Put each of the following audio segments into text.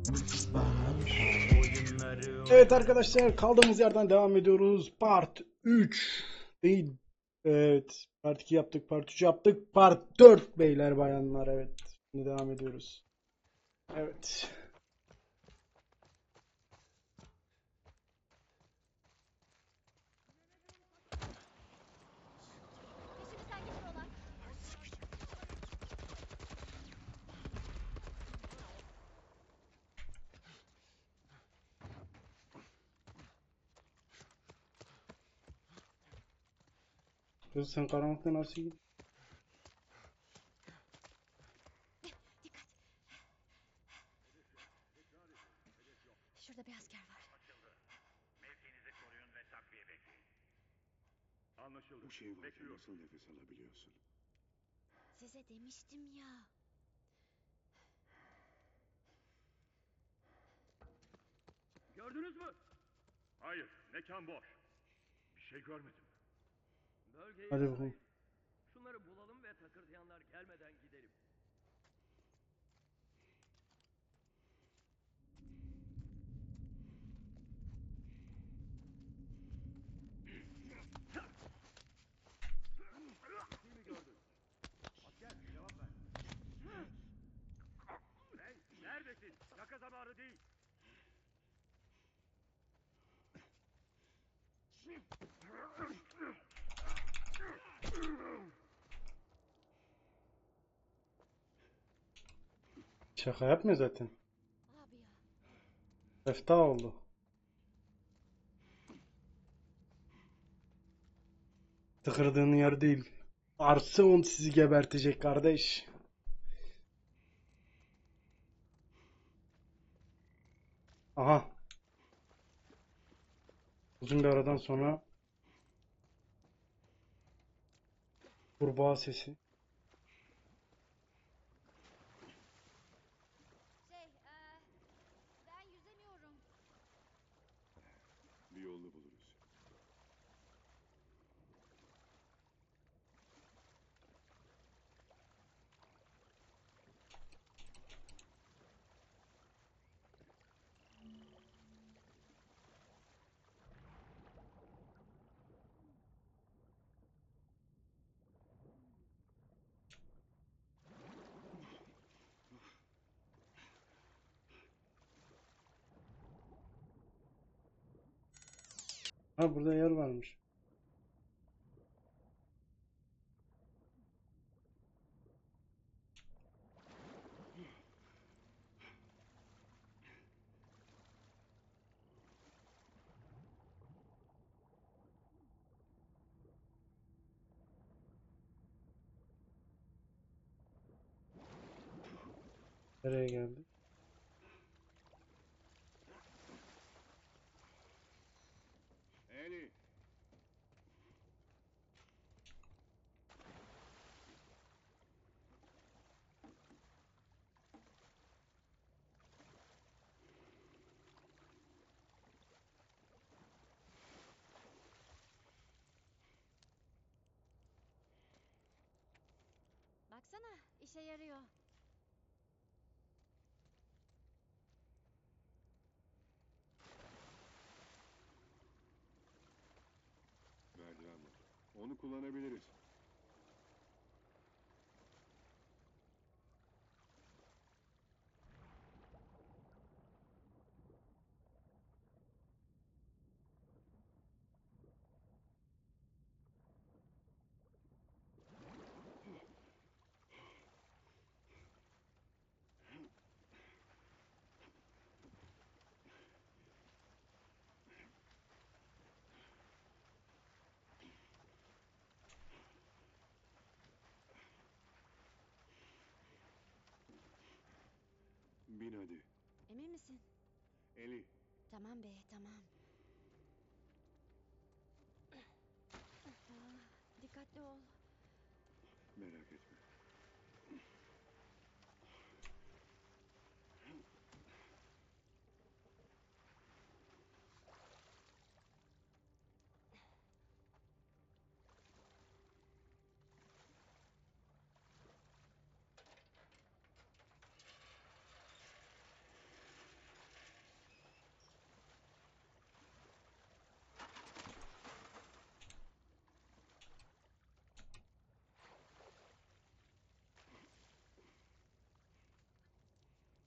Evet arkadaşlar, kaldığımız yerden devam ediyoruz. Part 3 değil. Evet. Part 2 yaptık. Part 3 yaptık. Part 4 beyler bayanlar. Evet. Şimdi devam ediyoruz. Evet. Peşimizden geliyorlar. Kız sen karanlıkta nasıl gidiyorsun? Dikkat. Şurada bir asker var. Mevkinizi koruyun ve takviye bekleyin. Anlaşıldı. Bu şey varken Bekliyorum. nasıl nefes alabiliyorsun? Size demiştim ya. Gördünüz mü? Hayır, mekan boş. Bir şey görmedim. Bölgeyi Hadi bakalım. sarayın. Şunları bulalım ve takırdayanlar gelmeden gidelim. Kimi gördün? Asker, cevap ver. Hey, neredesin? Şaka zamanı değil. Şaka yapmıyor zaten. Abi ya. Efta oldu. Tıkırdığın yer değil. Arson sizi gebertecek kardeş. Aha. Uzun bir aradan sonra kurbağa sesi. Ben yüzemiyorum. Bir yolunu buluruz. Ha burada yer varmış. Nereye geldi? Eli! Baksana, işe yarıyor. Merdiven var. Onu kullanabiliriz. Bin hadi. Emin misin? Eli! Tamam be, tamam. Dikkatli ol. Merak etme.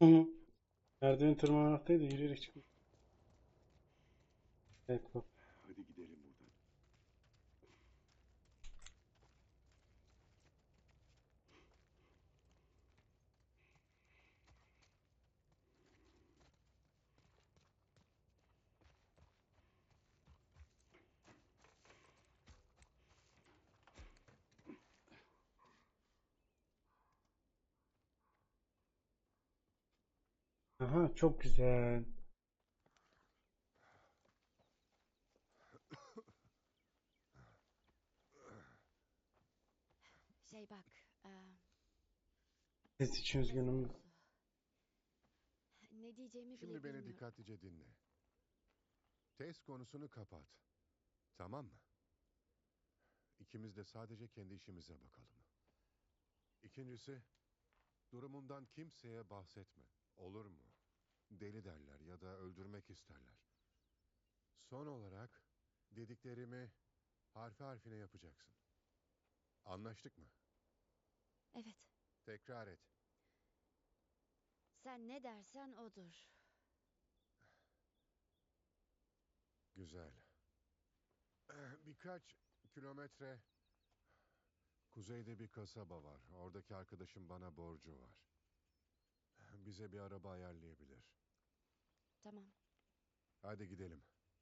Hı hı. Merdiveni tırmanmaktaydı, yürüyerek çıkmış. Evet bak. Hadi gidelim buradan. Aha, çok güzel. Şey bak, Ses için söz üzgünüm. konusu. Ne diyeceğimi bile Şimdi beni bilmiyorum. dikkatlice dinle. Test konusunu kapat. Tamam mı? İkimiz de sadece kendi işimize bakalım. İkincisi, durumundan kimseye bahsetme. Olur mu? Deli derler ya da öldürmek isterler. Son olarak dediklerimi harfi harfine yapacaksın. Anlaştık mı? Evet, Tekrar et. sen ne dersen odur. Güzel. Birkaç kilometre kuzeyde bir kasaba var. Oradaki arkadaşım bana borcu var. Bize bir araba ayarlayabilir. Tamam. Hadi gidelim.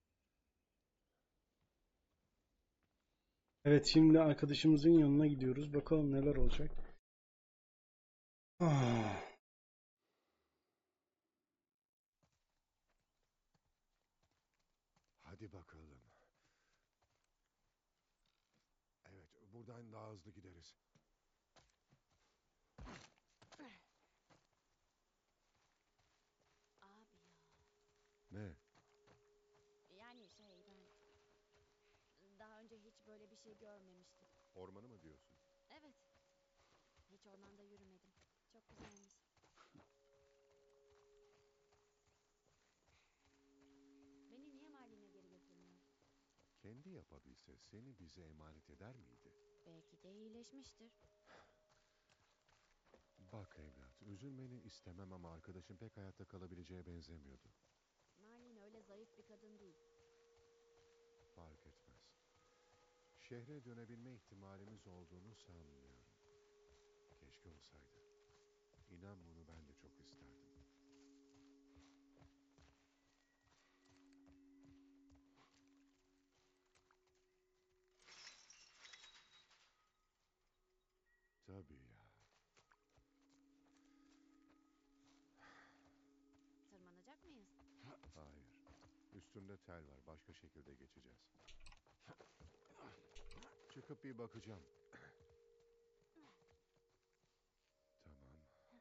Evet, şimdi arkadaşımızın yanına gidiyoruz. Bakalım neler olacak. Ah. Hadi bakalım. Evet, buradan daha hızlı gideriz. Abi ya. Ne? Yani ben daha önce hiç böyle bir şey görmemiştim. Ormanı mı diyorsun? Evet. Hiç ormanda yürümedim. Çok güzelmiş. Beni niye Marlin'e geri götürmüyorsun? Kendi yapabilse seni bize emanet eder miydi? Belki de iyileşmiştir. Bak evlat, üzülmeni istemem ama arkadaşın pek hayatta kalabileceğe benzemiyordu. Marlin öyle zayıf bir kadın değil. Fark etmez. Şehre dönebilme ihtimalimiz olduğunu sanmıyorum. Keşke olsaydı. İnan bunu ben de çok isterdim. Tabii ya. Tırmanacak mıyız? Hayır. Üstünde tel var. Başka şekilde geçeceğiz. Çıkıp bir bakacağım. Tamam.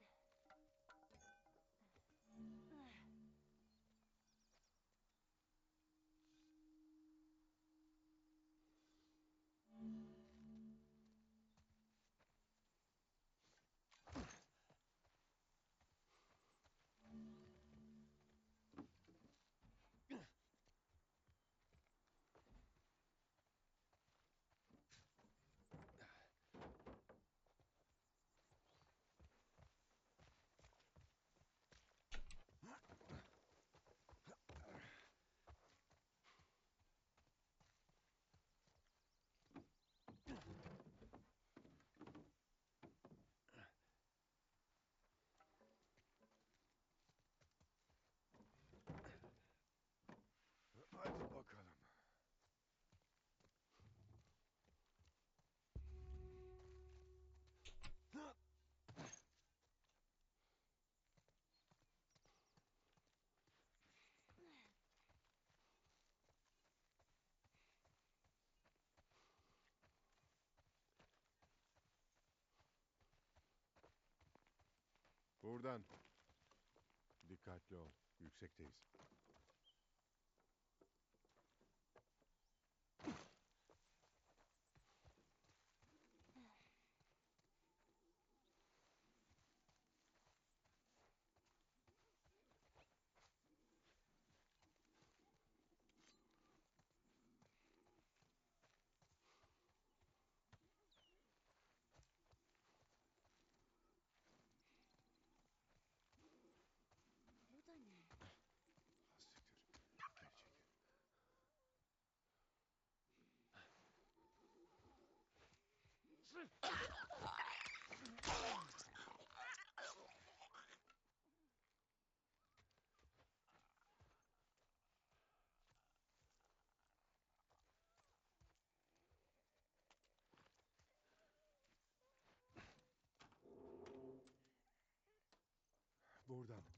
Hadi bakalım. Buradan. Dikkatli ol. Yüksekteyiz. Neredesin? Buradan.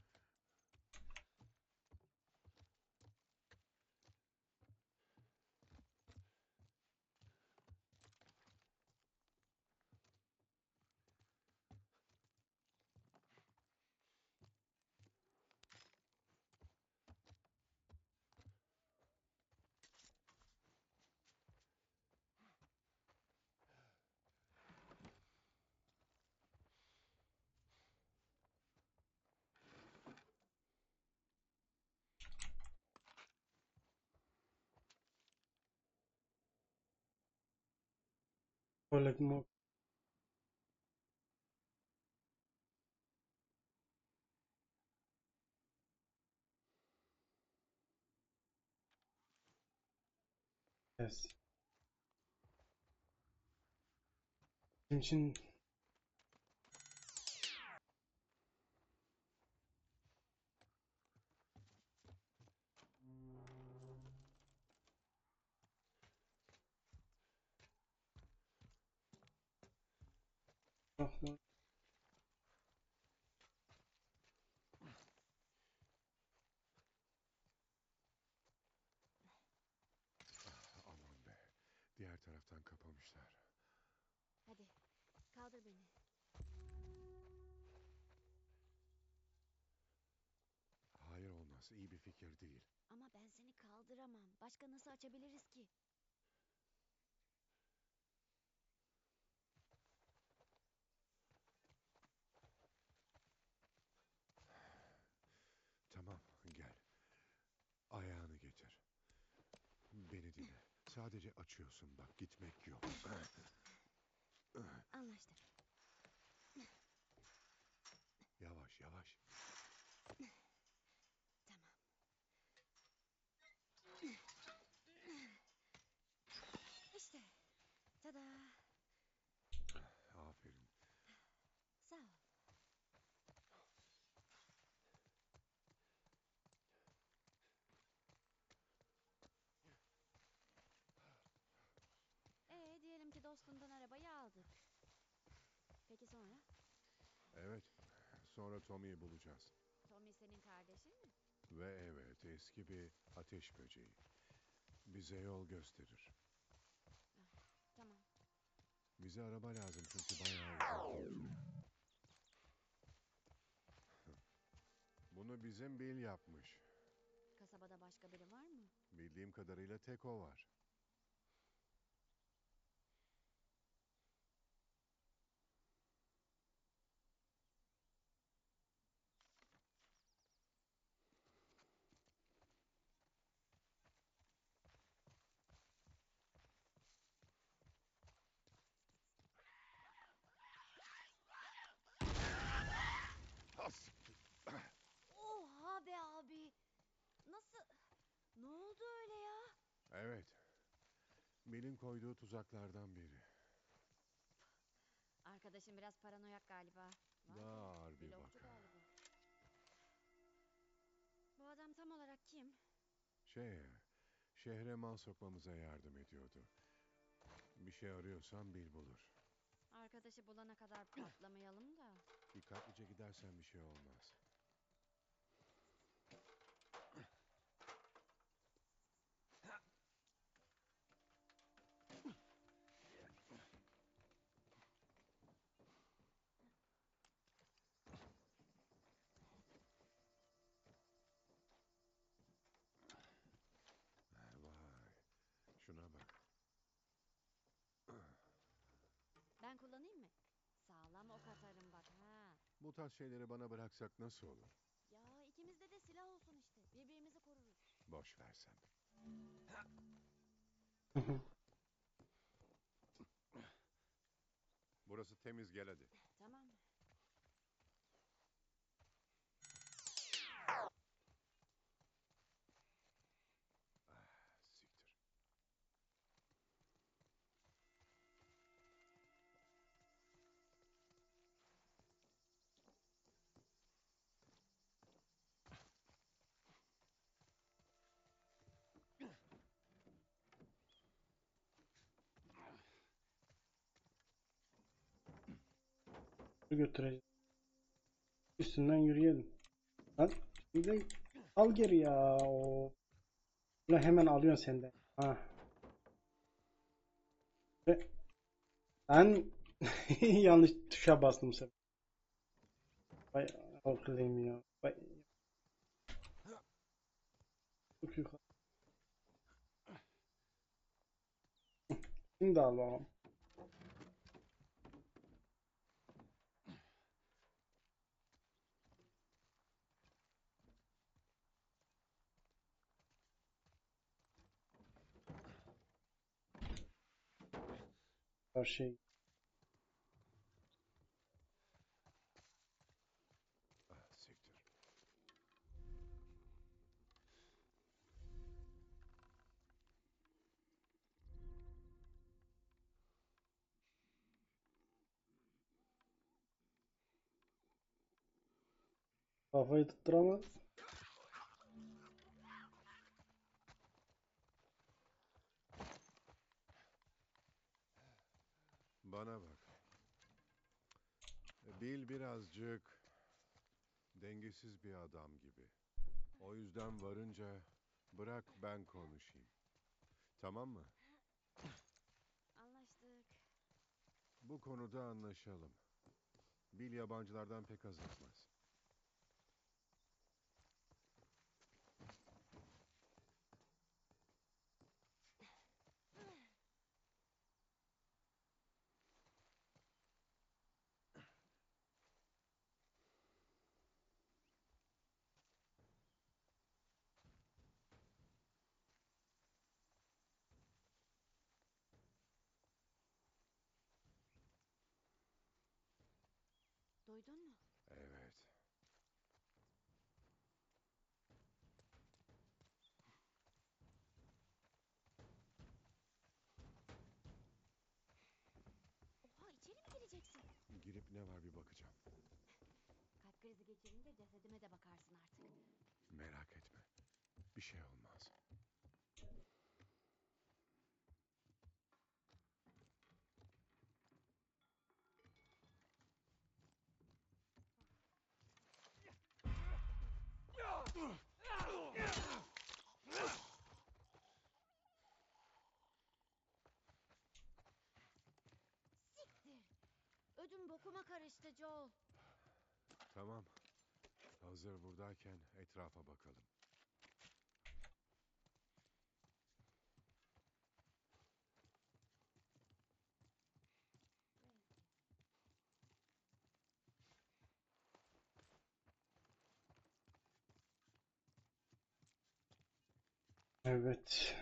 Oleg Mok. Yes. Bizim için Aman be. Diğer taraftan kapamışlar. Hadi kaldır beni. Hayır olmaz. İyi bir fikir değil. Ama ben seni kaldıramam. Başka nasıl açabiliriz ki? Tamam, gel. Ayağını getir. Beni dinle. Sadece açıyorsun bak, gitmek yok. Anlaştık. Yavaş yavaş. Tamam. İşte. Tada. Aferin. Sağ ol. Diyelim ki dostundan arabayı aldık. Peki sonra? Evet. Sonra Tommy'yi bulacağız. Tommy senin kardeşin mi? Ve evet, eski bir ateş böceği. Bize yol gösterir. Tamam. Bize araba lazım çünkü bayağı uzun bir süre. Bunu bizim Bill yapmış. Kasabada başka biri var mı? Bildiğim kadarıyla tek o var. Oha be abi. Nasıl? Ne oldu öyle ya? Evet. Bill'in koyduğu tuzaklardan biri. Arkadaşım biraz paranoyak galiba. Vay Daha be, ağır bir blofçu vaka. galiba. Bu adam tam olarak kim? Şehre mal sokmamıza yardım ediyordu. Bir şey arıyorsan Bill bulur. Arkadaşı bulana kadar patlamayalım da. Dikkatlice gidersen bir şey olmaz. Vay, şuna bak. Ben kullanayım mı? Sağlam ok atarım bak ha. Bu tarz şeyleri bana bıraksak nasıl olur? Ya ikimizde de silah olsun işte. Birbirimizi koruruz. Boş versen. Burası temiz, gel hadi. Tamam. Siktir. götüreceğiz. Üstünden yürüyelim. Lan şimdi al geri ya. O. Ulan hemen alıyorsun sen de. Ha. Ben yanlış tuşa bastım sen. Vay oklayayım ya. Vay. Çok yukarı. Şimdi al bakalım. Her şey. Ah, siktir. Kafayı tutturamaz. Bana bak. Bill birazcık dengesiz bir adam gibi. O yüzden varınca bırak ben konuşayım. Tamam mı? Anlaştık. Bu konuda anlaşalım. Bill yabancılardan pek haz etmez. Duydun mu? Evet. Oha, içeri mi gireceksin? Girip ne var bir bakacağım. Kalp krizi geçirince cesedime de bakarsın artık. Merak etme. Bir şey olmaz. Siktir. Ödüm bokuma karıştı Joel. Tamam. Hazır buradayken etrafa bakalım. Evet.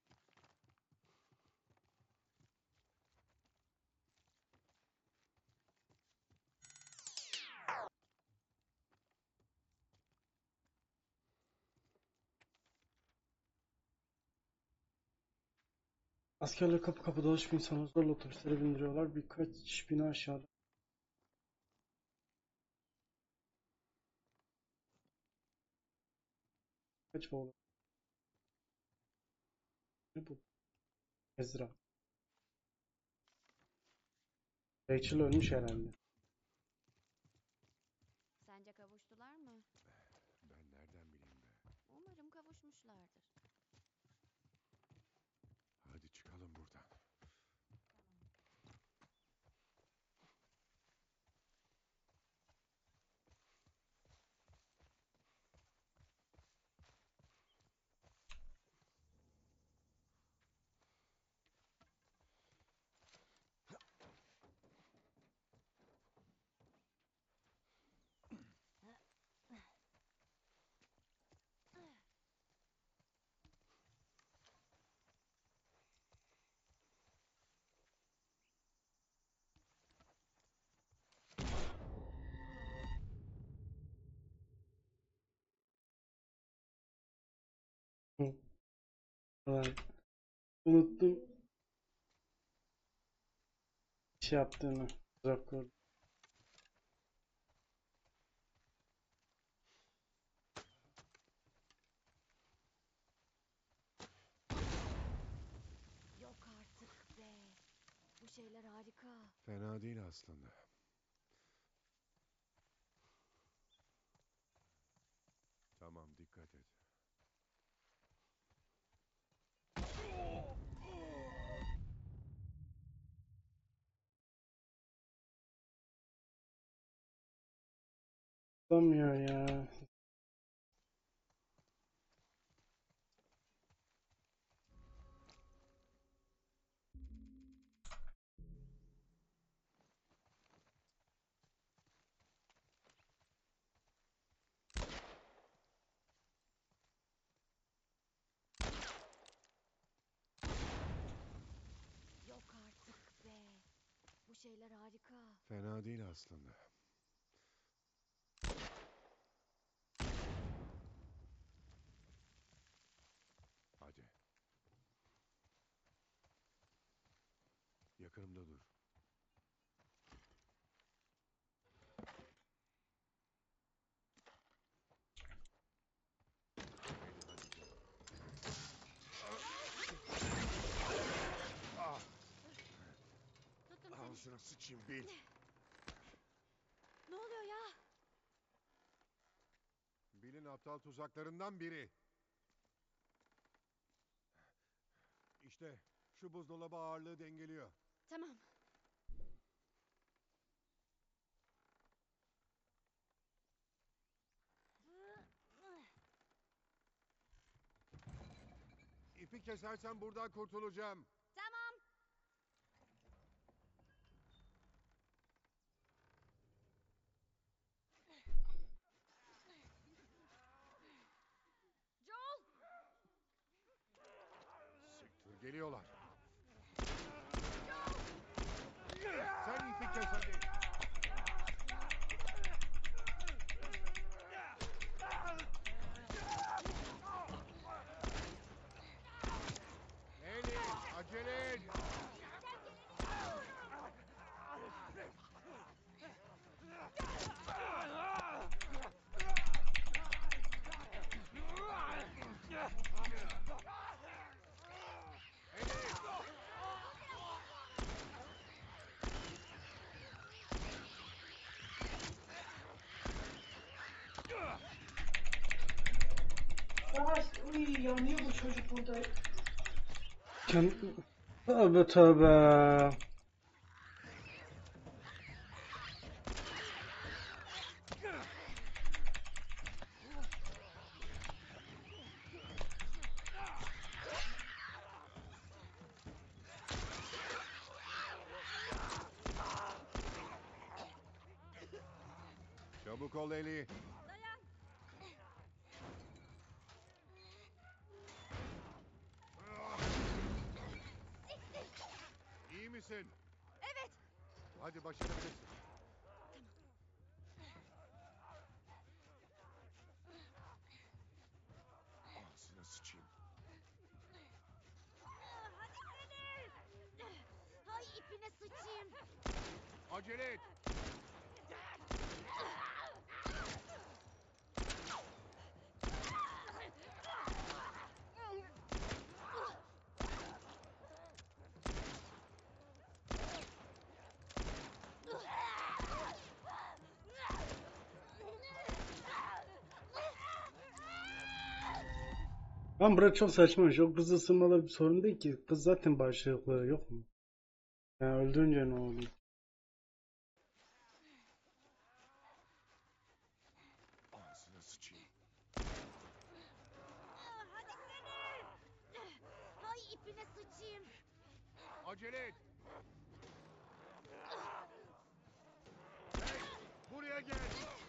Askerler kapı kapı dolaşıp insanları zorla otobüslere bindiriyorlar. Birkaç bina aşağıda. Kaç oğlum? Ne bu? Ezra. Rachel ölmüş herhalde. Sence kavuştular mı? Ben nereden bileyim be? Umarım kavuşmuşlardır. Hadi çıkalım buradan. Hı. Ulan, unuttum şey yaptığını. Uzak dur. Yok artık be. Bu şeyler harika. Fena değil aslında. dikkat et. Tutamıyor ya. Yok artık be. Bu şeyler harika. Fena değil aslında. Hadi. Yakınımda dur. Tuttum seni. Ağzına sıçayım Bil. Ne oluyor ya? Bill'in aptal tuzaklarından biri. İşte şu buzdolabı ağırlığı dengeliyor. Tamam. İpi kesersen buradan kurtulacağım. Tamam. Joel! Siktir geliyorlar. Sen ipi kes hadi. Ellie, acele et. Uy, yanıyor bu çocuk burada. Tövbe tövbe. Çabuk ol Ellie. Dayan. İyi misin? Evet. Hadi başarabilirsin. Ağzına sıçayım. Hadi seni. Hay ipine sıçayım. Acele et. Lan burası çok saçma. Çok hızlı ısınmalı bir sorun değil ki. Kız zaten bağışıklığı yok mu? Yani öldürünce ne oluyor? Ağzına sıçayım. Hadi seni. Hay ipine sıçayım. Acele et. Hey, buraya gel.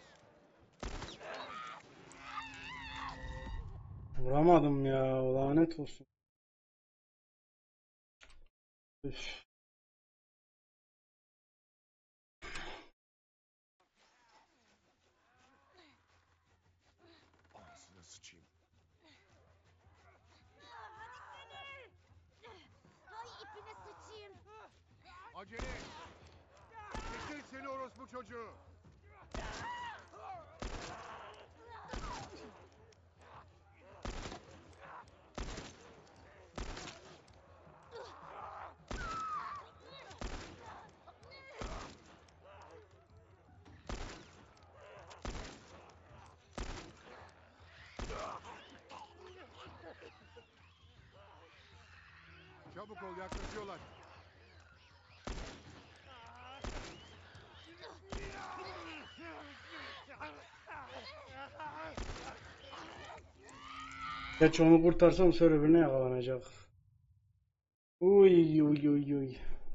Vuramadım ya. Lanet olsun. Üf. Ağzına sıçayım. Hadi seni. Hay ipine sıçayım. Acele et. Çekil seni orospu çocuğu. Çabuk ol, yaklaşıyorlar. Geç onu kurtarsam serverine yakalanacak. Uy uy uy uy.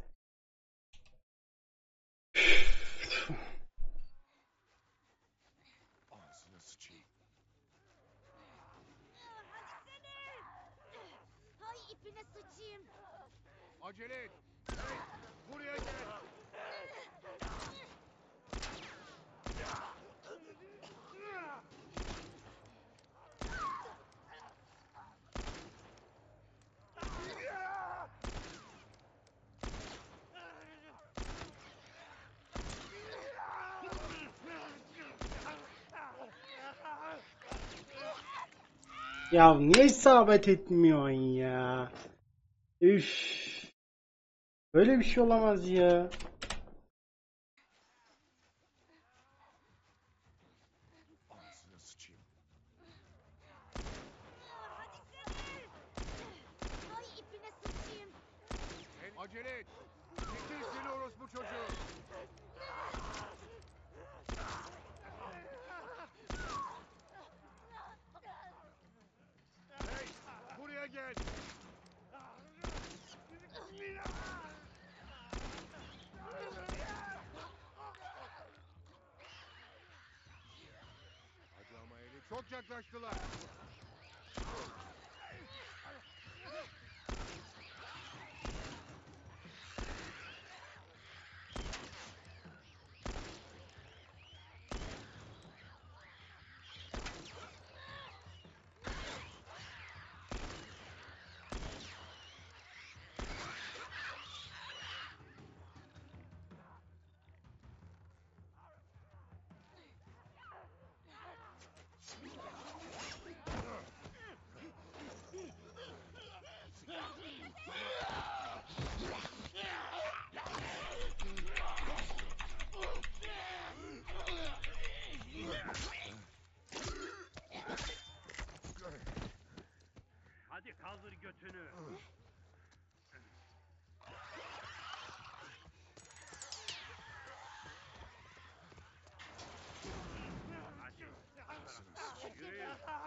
Ağzına sıçayım. Hadi seni. Hay ipine sıçayım. Acele et. Hey, buraya gel. Ya niye isabet etmiyorsun ya? Üf. Böyle bir şey olamaz ya. Ağzına sıçayım. Hadi seni. Hay ipine sıçayım. Acele et. Çekil seni orospu çocuğu. Hey, buraya gel. Hadi ama Eli, çok yaklaştılar. Hadi kaldır götünü. Hadi. Yürüyün.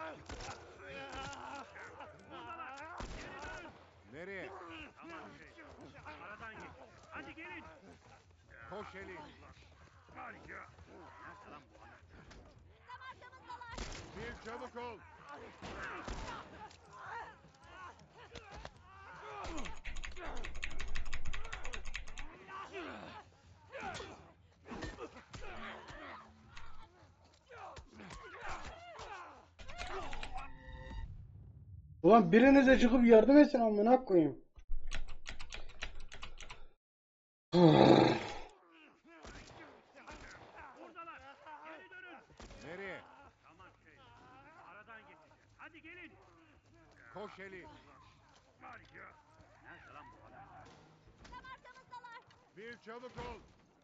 Buradalar. Geri dön. Nereye? Tamam şey. Aradan geç. Hadi gelin. Koş Eli. Harika. Nerede lan bu anahtar? Tam arkamızdalar. Bir çabuk ol. Ulan birinize çıkıp yardım etsin amına koyayım. Buradalar. Geri dönün. Nereye? Tamam şey. Aradan geçeceğiz. Hadi gelin. Koş Eli. Harika. Nerede lan bu anahtar? Tam arkamızdalar. Bir çabuk ol.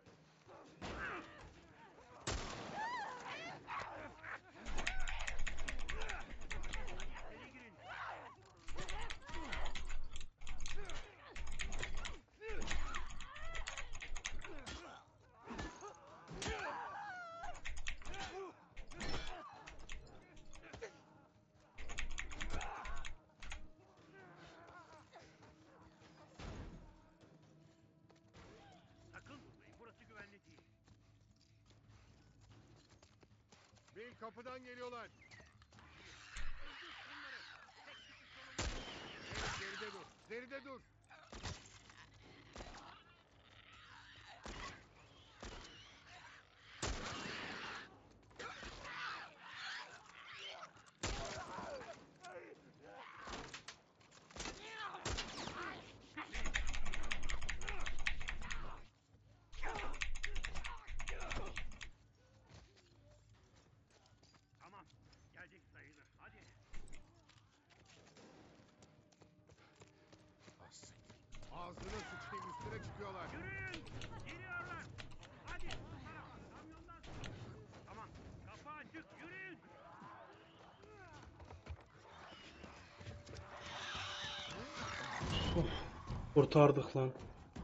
İçeri girin. Sakın durmayın. Burası güvenli değil. Bil kapıdan geliyorlar. Hey, geride dur. Geride dur. Tamam. Geldik sayılır. Hadi. Ah, siktir. Ağzına sıçayım, üstüne çıkıyorlar. Yürüyün. Geliyorlar. Hadi. Bu tarafa. Kamyondan sonra. Tamam. Kapı açık. Yürüyün. Kurtardık lan.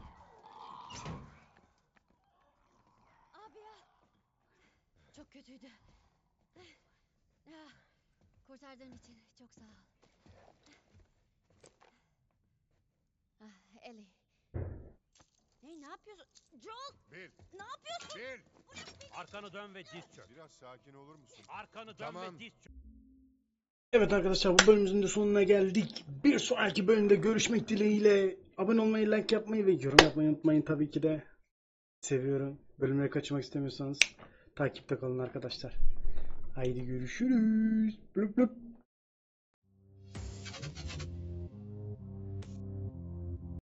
Abi ya. Çok kötüydü. Ah, kurtardığın için çok sağ ol. Ah, Ellie. Hey, ne yapıyorsun? Joel, Bil, ne yapıyorsun? bil. Arkanı dön ve diz çök. Biraz sakin olur musun? Arkanı dön Tamam. ve diz çök. Evet arkadaşlar, bu bölümümüzün de sonuna geldik. Bir sonraki bölümde görüşmek dileğiyle. Abone olmayı, like yapmayı ve yorum yapmayı unutmayın tabii ki de. Seviyorum. Bölümleri kaçırmak istemiyorsanız takipte kalın arkadaşlar. Haydi görüşürüz. Blüp blüp.